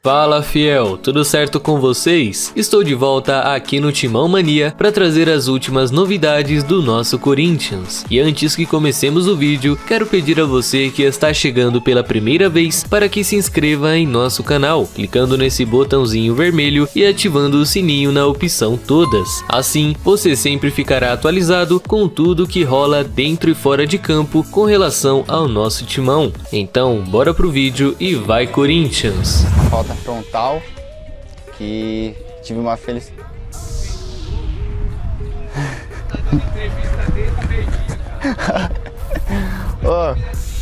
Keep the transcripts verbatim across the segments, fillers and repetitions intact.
Fala fiel, tudo certo com vocês? Estou de volta aqui no Timão Mania para trazer as últimas novidades do nosso Corinthians. E antes que comecemos o vídeo, quero pedir a você que está chegando pela primeira vez para que se inscreva em nosso canal, clicando nesse botãozinho vermelho e ativando o sininho na opção todas. Assim, você sempre ficará atualizado com tudo que rola dentro e fora de campo com relação ao nosso timão. Então, bora pro vídeo e vai Corinthians! Falta frontal, que tive uma felicidade. oh.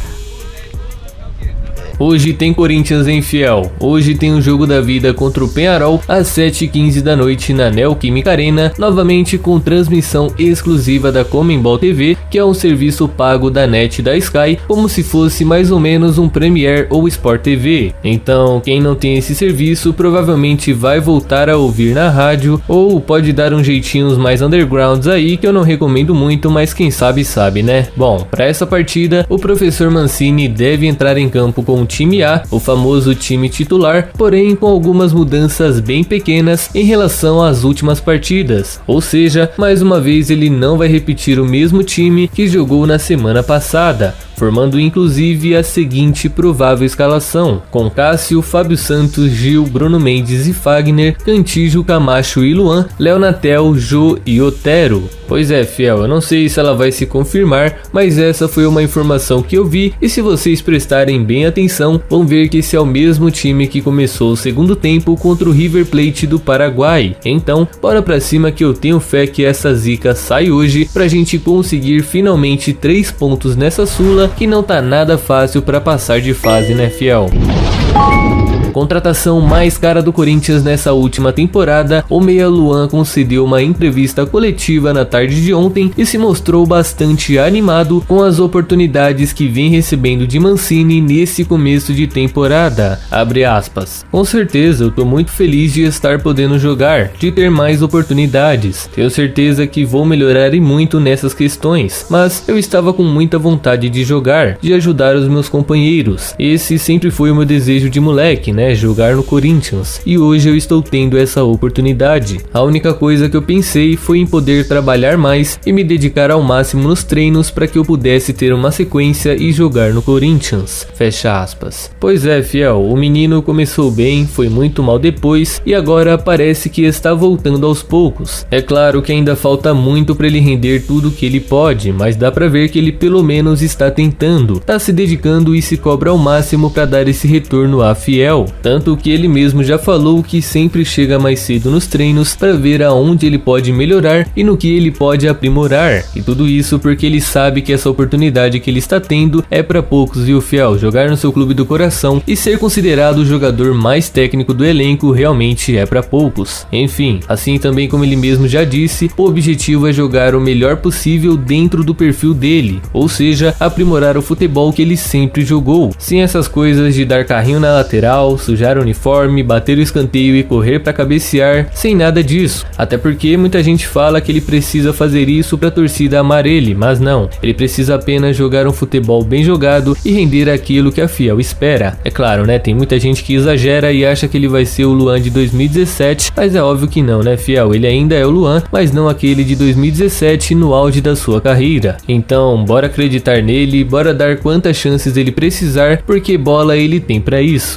Hoje tem Corinthians em fiel. Hoje tem o jogo da vida contra o Peñarol às sete e quinze da noite na Neoquímica Arena, novamente com transmissão exclusiva da Comembol T V, que é um serviço pago da net da Sky, como se fosse mais ou menos um Premiere ou Sport T V. Então, quem não tem esse serviço provavelmente vai voltar a ouvir na rádio, ou pode dar uns jeitinhos mais undergrounds aí que eu não recomendo muito, mas quem sabe sabe, né? Bom, para essa partida, o professor Mancini deve entrar em campo com o time A, o famoso time titular, porém com algumas mudanças bem pequenas em relação às últimas partidas. Ou seja, mais uma vez ele não vai repetir o mesmo time que jogou na semana passada, formando inclusive a seguinte provável escalação, com Cássio, Fábio Santos, Gil, Bruno Mendes e Fagner, Cantígio, Camacho e Luan, Léo Natel, Jô e Otero. Pois é, fiel, eu não sei se ela vai se confirmar, mas essa foi uma informação que eu vi, e se vocês prestarem bem atenção, vão ver que esse é o mesmo time que começou o segundo tempo contra o River Plate do Paraguai. Então, bora pra cima que eu tenho fé que essa zica sai hoje, pra gente conseguir finalmente três pontos nessa sula, que não tá nada fácil para passar de fase, né, fiel? Contratação mais cara do Corinthians nessa última temporada, o meia Luan concedeu uma entrevista coletiva na tarde de ontem e se mostrou bastante animado com as oportunidades que vem recebendo de Mancini nesse começo de temporada. Abre aspas. Com certeza eu tô muito feliz de estar podendo jogar, de ter mais oportunidades. Tenho certeza que vou melhorar e muito nessas questões, mas eu estava com muita vontade de jogar, de ajudar os meus companheiros. Esse sempre foi o meu desejo de moleque, né? Jogar no Corinthians, e hoje eu estou tendo essa oportunidade. A única coisa que eu pensei foi em poder trabalhar mais e me dedicar ao máximo nos treinos para que eu pudesse ter uma sequência e jogar no Corinthians. Fecha aspas. Pois é, fiel, o menino começou bem, foi muito mal depois e agora parece que está voltando aos poucos. É claro que ainda falta muito para ele render tudo que ele pode, mas dá para ver que ele pelo menos está tentando, está se dedicando e se cobra ao máximo para dar esse retorno à fiel. Tanto que ele mesmo já falou que sempre chega mais cedo nos treinos para ver aonde ele pode melhorar e no que ele pode aprimorar. E tudo isso porque ele sabe que essa oportunidade que ele está tendo é para poucos, viu, fiel? Jogar no seu clube do coração e ser considerado o jogador mais técnico do elenco realmente é para poucos. Enfim, assim também como ele mesmo já disse, o objetivo é jogar o melhor possível dentro do perfil dele, ou seja, aprimorar o futebol que ele sempre jogou, sem essas coisas de dar carrinho na lateral, sujar o uniforme, bater o escanteio e correr para cabecear, sem nada disso. Até porque muita gente fala que ele precisa fazer isso para a torcida amar ele, mas não, ele precisa apenas jogar um futebol bem jogado e render aquilo que a fiel espera. É claro, né, tem muita gente que exagera e acha que ele vai ser o Luan de dois mil e dezessete, mas é óbvio que não, né, fiel? Ele ainda é o Luan, mas não aquele de dois mil e dezessete no auge da sua carreira. Então, bora acreditar nele, bora dar quantas chances ele precisar, porque bola ele tem para isso.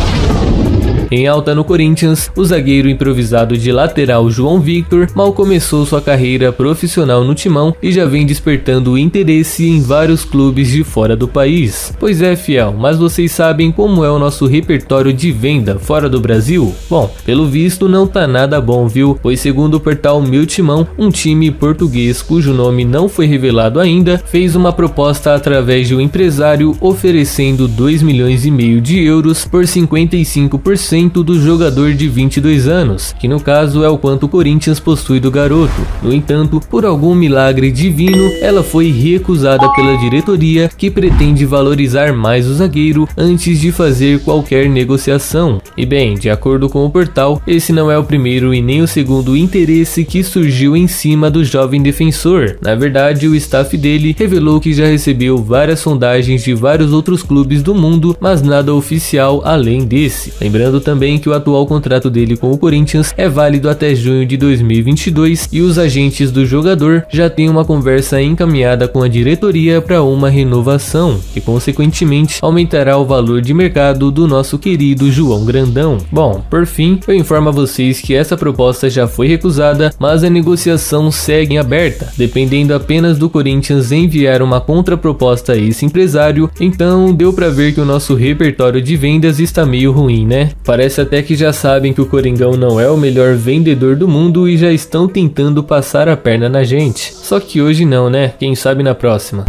Em alta no Corinthians, o zagueiro improvisado de lateral João Victor mal começou sua carreira profissional no timão e já vem despertando interesse em vários clubes de fora do país. Pois é, fiel, mas vocês sabem como é o nosso repertório de venda fora do Brasil? Bom, pelo visto não tá nada bom, viu? Pois segundo o portal Meu Timão, um time português cujo nome não foi revelado ainda, fez uma proposta através de um empresário oferecendo dois milhões e meio de euros por cinquenta e cinco por cento do jogador de vinte e dois anos, que no caso é o quanto o Corinthians possui do garoto. No entanto, por algum milagre divino, ela foi recusada pela diretoria, que pretende valorizar mais o zagueiro antes de fazer qualquer negociação. E bem, de acordo com o portal, esse não é o primeiro e nem o segundo interesse que surgiu em cima do jovem defensor. Na verdade, o staff dele revelou que já recebeu várias sondagens de vários outros clubes do mundo, mas nada oficial além desse. Lembrando também que o atual contrato dele com o Corinthians é válido até junho de dois mil e vinte e dois e os agentes do jogador já têm uma conversa encaminhada com a diretoria para uma renovação, que consequentemente aumentará o valor de mercado do nosso querido João Grandão. Bom, por fim, eu informo a vocês que essa proposta já foi recusada, mas a negociação segue aberta, dependendo apenas do Corinthians enviar uma contraproposta a esse empresário. Então deu para ver que o nosso repertório de vendas está meio ruim, né? Parece até que já sabem que o Coringão não é o melhor vendedor do mundo e já estão tentando passar a perna na gente. Só que hoje não, né? Quem sabe na próxima.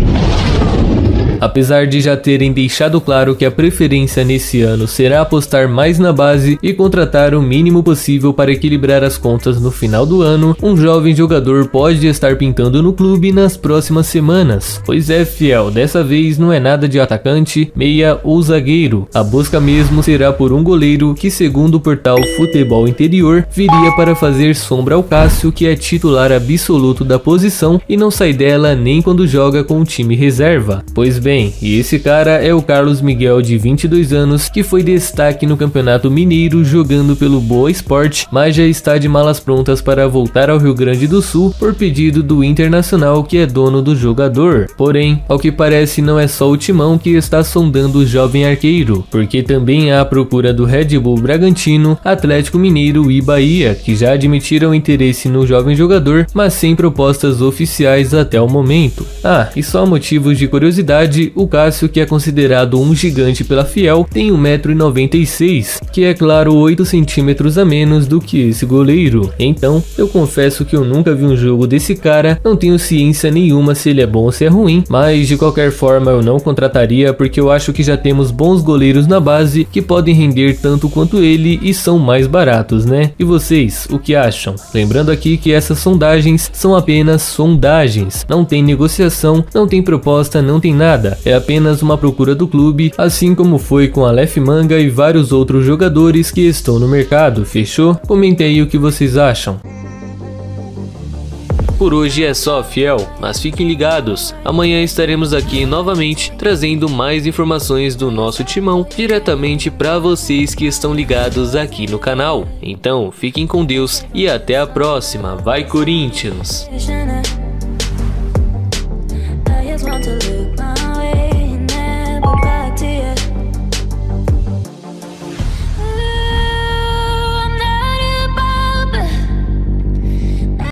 Apesar de já terem deixado claro que a preferência nesse ano será apostar mais na base e contratar o mínimo possível para equilibrar as contas no final do ano, um jovem jogador pode estar pintando no clube nas próximas semanas. Pois é, fiel, dessa vez não é nada de atacante, meia ou zagueiro. A busca mesmo será por um goleiro que, segundo o portal Futebol Interior, viria para fazer sombra ao Cássio, que é titular absoluto da posição e não sai dela nem quando joga com o time reserva. Pois bem, e esse cara é o Carlos Miguel, de vinte e dois anos, que foi destaque no Campeonato Mineiro jogando pelo Boa Esporte, mas já está de malas prontas para voltar ao Rio Grande do Sul por pedido do Internacional, que é dono do jogador. Porém, ao que parece, não é só o Timão que está sondando o jovem arqueiro, porque também há a procura do Red Bull Bragantino, Atlético Mineiro e Bahia, que já admitiram interesse no jovem jogador, mas sem propostas oficiais até o momento. Ah, e só motivos de curiosidade, o Cássio, que é considerado um gigante pela Fiel, tem um metro e noventa e seis, que é claro oito centímetros a menos do que esse goleiro. Então, eu confesso que eu nunca vi um jogo desse cara, não tenho ciência nenhuma se ele é bom ou se é ruim, mas de qualquer forma eu não contrataria, porque eu acho que já temos bons goleiros na base que podem render tanto quanto ele e são mais baratos, né? E vocês, o que acham? Lembrando aqui que essas sondagens são apenas sondagens, não tem negociação, não tem proposta, não tem nada. É apenas uma procura do clube, assim como foi com Aleph Manga e vários outros jogadores que estão no mercado, fechou? Comente aí o que vocês acham. Por hoje é só, fiel, mas fiquem ligados, amanhã estaremos aqui novamente trazendo mais informações do nosso timão diretamente para vocês que estão ligados aqui no canal. Então fiquem com Deus e até a próxima. Vai, Corinthians!